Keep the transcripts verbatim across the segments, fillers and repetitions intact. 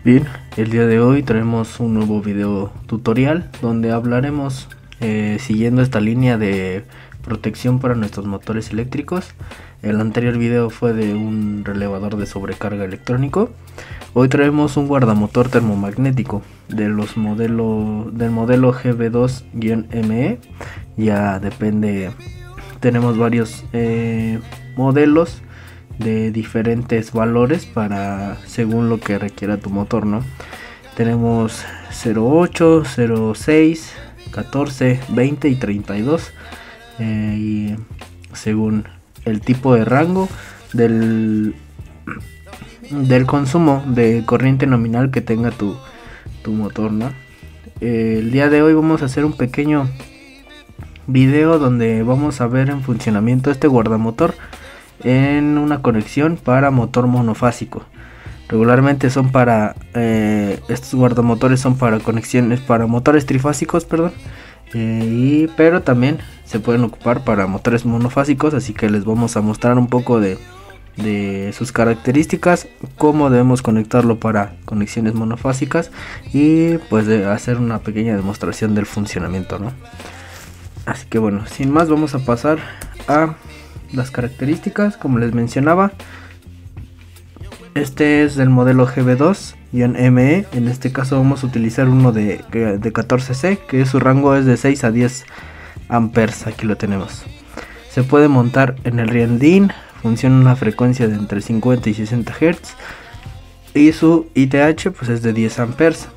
Bien, el día de hoy traemos un nuevo video tutorial donde hablaremos eh, siguiendo esta línea de protección para nuestros motores eléctricos. El anterior video fue de un relevador de sobrecarga electrónico. Hoy traemos un guardamotor termomagnético de los modelos del modelo G B dos M E. Ya depende, tenemos varios eh, modelos de diferentes valores para según lo que requiera tu motor, ¿no? Tenemos cero ocho, cero seis, catorce, veinte y treinta y dos, eh, y según el tipo de rango del del consumo de corriente nominal que tenga tu, tu motor, ¿no? Eh, el día de hoy vamos a hacer un pequeño video donde vamos a ver en funcionamiento este guardamotor en una conexión para motor monofásico. Regularmente son para eh, estos guardamotores son para conexiones para motores trifásicos, perdón, eh, y, pero también se pueden ocupar para motores monofásicos, así que les vamos a mostrar un poco de, de sus características, cómo debemos conectarlo para conexiones monofásicas y pues de hacer una pequeña demostración del funcionamiento, ¿no? Así que bueno, sin más vamos a pasar a las características. Como les mencionaba, este es del modelo G B dos M E. En este caso vamos a utilizar uno de, de catorce C, que su rango es de seis a diez amperes. Aquí lo tenemos. Se puede montar en el riel D I N, funciona a una frecuencia de entre cincuenta y sesenta hertz y su I T H pues es de diez amperes.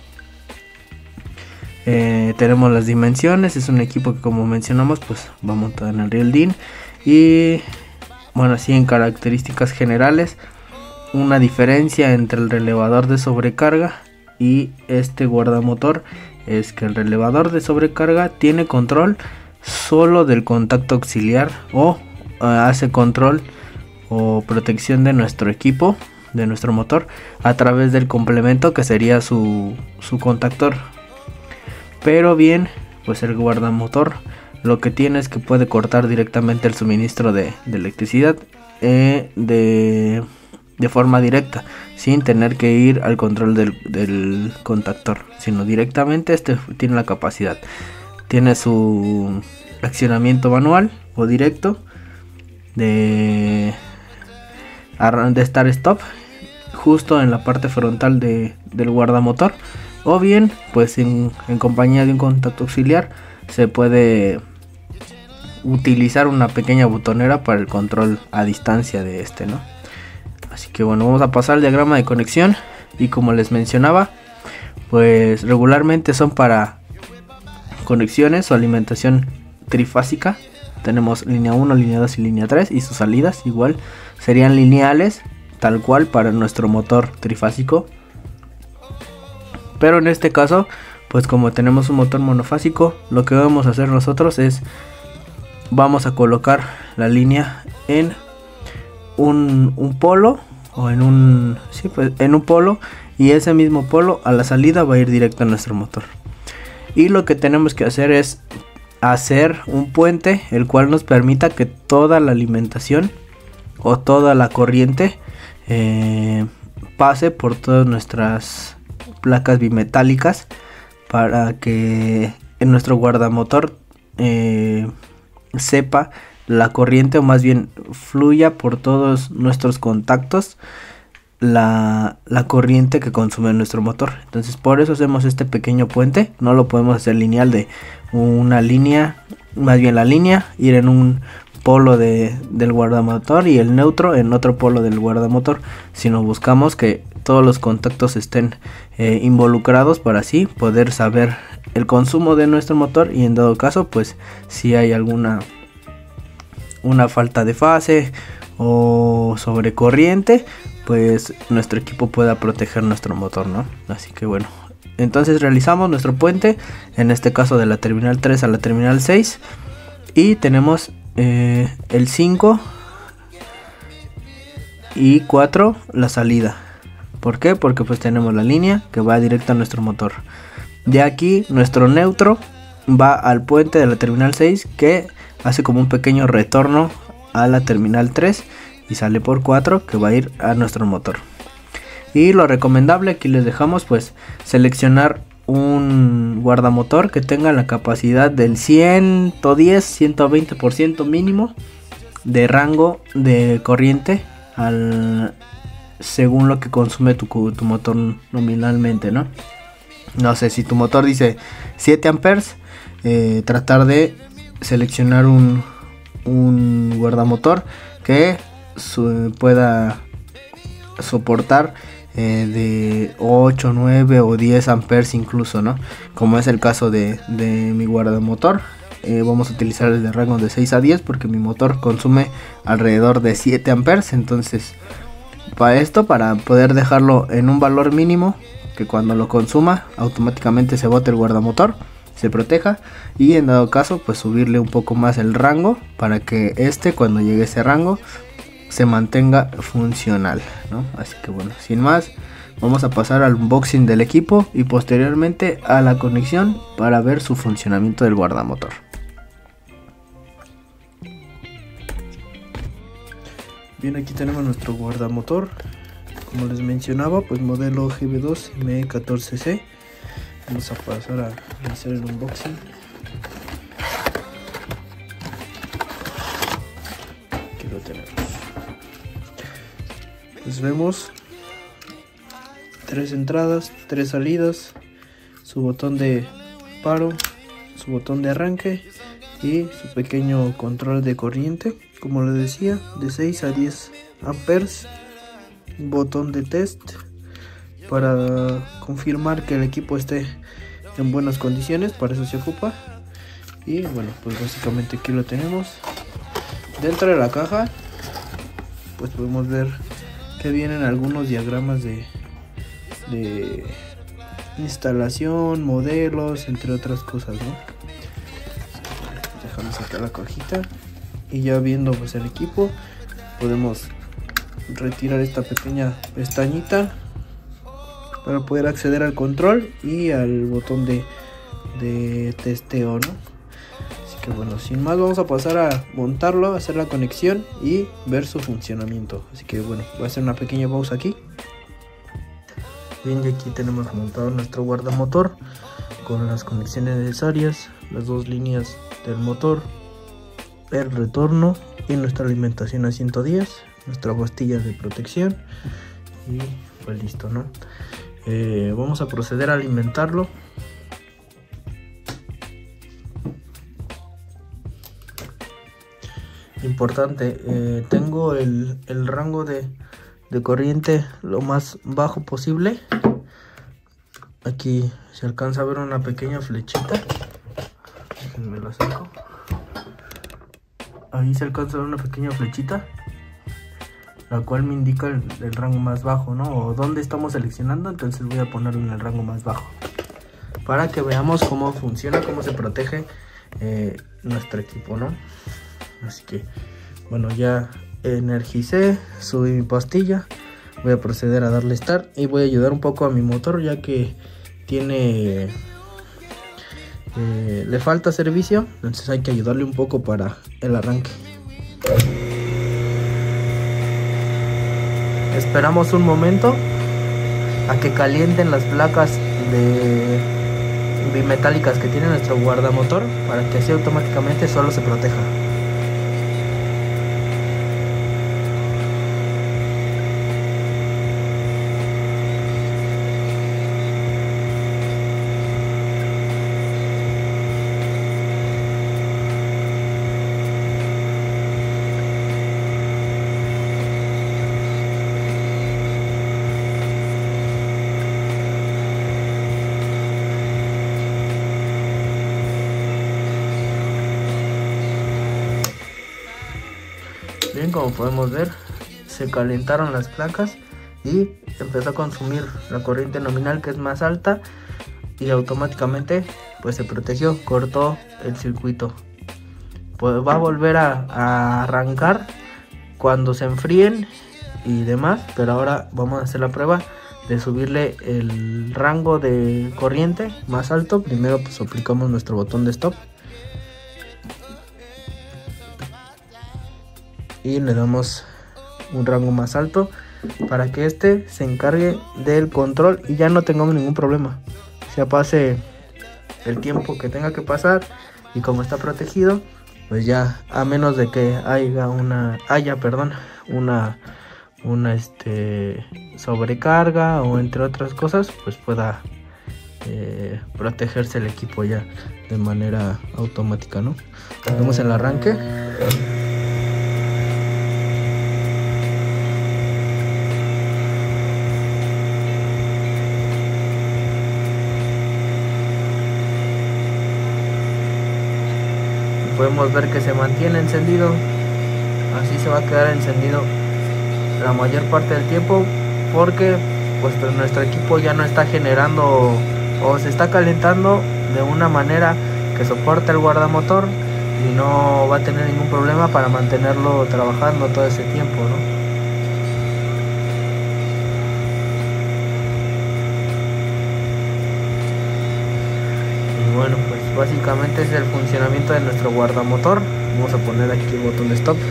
Eh, tenemos las dimensiones. Es un equipo que, como mencionamos, pues va montado en el riel D I N. Y bueno, así en características generales, una diferencia entre el relevador de sobrecarga y este guardamotor es que el relevador de sobrecarga tiene control solo del contacto auxiliar, o uh, hace control o protección de nuestro equipo, de nuestro motor, a través del complemento que sería su, su contactor. Pero bien, pues el guardamotor lo que tiene es que puede cortar directamente el suministro de, de electricidad eh, de, de forma directa, sin tener que ir al control del, del contactor, sino directamente. Este tiene la capacidad, tiene su accionamiento manual o directo de, de start stop justo en la parte frontal de, del guardamotor, o bien pues en, en compañía de un contacto auxiliar se puede utilizar una pequeña botonera para el control a distancia de este, ¿no? Así que bueno, vamos a pasar al diagrama de conexión. Y como les mencionaba, pues regularmente son para conexiones o alimentación trifásica. Tenemos línea uno, línea dos y línea tres, y sus salidas igual serían lineales, tal cual para nuestro motor trifásico. Pero en este caso, pues como tenemos un motor monofásico, lo que vamos a hacer nosotros es vamos a colocar la línea en un, un polo, o en un sí, pues en un polo, y ese mismo polo a la salida va a ir directo a nuestro motor. Y lo que tenemos que hacer es hacer un puente el cual nos permita que toda la alimentación o toda la corriente eh, pase por todas nuestras placas bimetálicas, para que en nuestro guardamotor eh, sepa la corriente, o más bien fluya por todos nuestros contactos la, la corriente que consume nuestro motor. Entonces por eso hacemos este pequeño puente. No lo podemos hacer lineal de una línea, más bien la línea ir en un polo de, del guardamotor y el neutro en otro polo del guardamotor, sino buscamos que todos los contactos estén eh, involucrados, para así poder saber el consumo de nuestro motor, y en dado caso pues si hay alguna una falta de fase o sobrecorriente, pues nuestro equipo pueda proteger nuestro motor, ¿no? Así que bueno, entonces realizamos nuestro puente, en este caso de la terminal tres a la terminal seis, y tenemos eh, el cinco y cuatro la salida. ¿Por qué? Porque pues tenemos la línea que va directa a nuestro motor. De aquí nuestro neutro va al puente de la terminal seis, que hace como un pequeño retorno a la terminal tres y sale por cuatro, que va a ir a nuestro motor. Y lo recomendable, aquí les dejamos pues seleccionar un guardamotor que tenga la capacidad del ciento diez, ciento veinte por ciento mínimo de rango de corriente al, según lo que consume tu, tu motor nominalmente, ¿no? No sé, si tu motor dice siete amperes, eh, tratar de seleccionar un, un guardamotor que su, pueda soportar eh, de ocho, nueve o diez amperes incluso, ¿no? Como es el caso de, de mi guardamotor. Eh, vamos a utilizar el de rango de seis a diez porque mi motor consume alrededor de siete amperes. Entonces, para esto, para poder dejarlo en un valor mínimo, que cuando lo consuma automáticamente se bote el guardamotor, se proteja, y en dado caso pues subirle un poco más el rango para que este, cuando llegue a ese rango, se mantenga funcional, ¿no? Así que bueno, sin más, vamos a pasar al unboxing del equipo y posteriormente a la conexión para ver su funcionamiento del guardamotor. Bien, aquí tenemos nuestro guardamotor, como les mencionaba, pues modelo G B dos M E catorce C. Vamos a pasar a hacer el unboxing. Aquí lo tenemos. Pues vemos tres entradas, tres salidas, su botón de paro, su botón de arranque y su pequeño control de corriente, como les decía, de seis a diez amperes. Un botón de test para confirmar que el equipo esté en buenas condiciones, para eso se ocupa. Y bueno, pues básicamente aquí lo tenemos. Dentro de la caja pues podemos ver que vienen algunos diagramas de, de instalación, modelos, entre otras cosas, ¿no? Dejamos sacar la cajita y ya viendo pues el equipo, podemos retirar esta pequeña pestañita para poder acceder al control y al botón de, de testeo, ¿no? Así que bueno, sin más, vamos a pasar a montarlo, hacer la conexión y ver su funcionamiento. Así que bueno, voy a hacer una pequeña pausa aquí. Bien, y aquí tenemos montado nuestro guardamotor con las conexiones necesarias, las dos líneas del motor, el retorno y nuestra alimentación a ciento diez, nuestra pastilla de protección y pues listo, ¿no? Eh, vamos a proceder a alimentarlo. Importante, eh, tengo el, el rango de, de corriente lo más bajo posible. Aquí se alcanza a ver una pequeña flechita. Me la saco. Ahí se alcanza a ver una pequeña flechita, la cual me indica el, el rango más bajo, ¿no? O dónde estamos seleccionando. Entonces voy a ponerlo en el rango más bajo para que veamos cómo funciona, cómo se protege eh, nuestro equipo, ¿no? Así que bueno, ya energicé, subí mi pastilla, voy a proceder a darle start y voy a ayudar un poco a mi motor, ya que tiene eh, le falta servicio, entonces hay que ayudarle un poco para el arranque. Esperamos un momento a que calienten las placas de bimetálicas que tiene nuestro guardamotor, para que así automáticamente solo se proteja. Bien, como podemos ver, se calentaron las placas y empezó a consumir la corriente nominal, que es más alta, y automáticamente pues se protegió, cortó el circuito. Pues va a volver a, a arrancar cuando se enfríen y demás, pero ahora vamos a hacer la prueba de subirle el rango de corriente más alto. Primero pues aplicamos nuestro botón de stop y le damos un rango más alto para que este se encargue del control y ya no tengamos ningún problema. Ya pase el tiempo que tenga que pasar y como está protegido, pues ya, a menos de que haya una haya perdón una una este sobrecarga o entre otras cosas, pues pueda eh, protegerse el equipo ya de manera automática, ¿no? Vamos el arranque. Podemos ver que se mantiene encendido, así se va a quedar encendido la mayor parte del tiempo, porque pues, pues nuestro equipo ya no está generando o se está calentando de una manera que soporte el guardamotor y no va a tener ningún problema para mantenerlo trabajando todo ese tiempo, ¿no? Y bueno, pues básicamente es el funcionamiento de nuestro guardamotor. Vamos a poner aquí el botón de stop.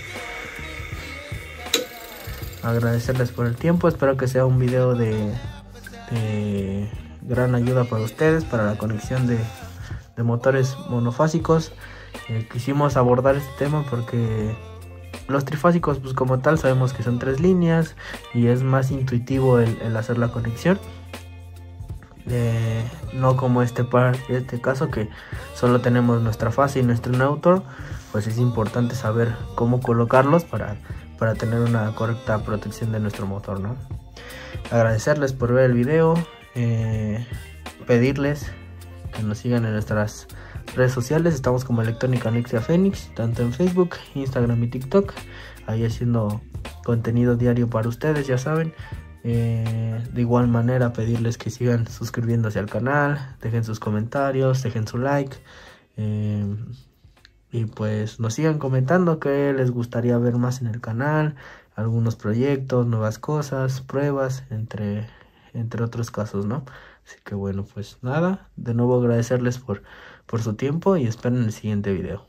Agradecerles por el tiempo, espero que sea un video de, de gran ayuda para ustedes, para la conexión de, de motores monofásicos. Eh, quisimos abordar este tema porque los trifásicos, pues como tal, sabemos que son tres líneas y es más intuitivo el, el hacer la conexión. Eh, no como este par, este caso que solo tenemos nuestra fase y nuestro neutro, pues es importante saber cómo colocarlos para, para tener una correcta protección de nuestro motor, ¿no? Agradecerles por ver el video, eh, pedirles que nos sigan en nuestras redes sociales. Estamos como Electrónica Nexia Fénix, tanto en Facebook, Instagram y TikTok, ahí haciendo contenido diario para ustedes, ya saben. Eh, de igual manera pedirles que sigan suscribiéndose al canal, dejen sus comentarios, dejen su like, eh, y pues nos sigan comentando qué les gustaría ver más en el canal, algunos proyectos, nuevas cosas, pruebas, entre, entre otros casos, ¿no? Así que bueno, pues nada, de nuevo agradecerles por, por su tiempo y esperen el siguiente video.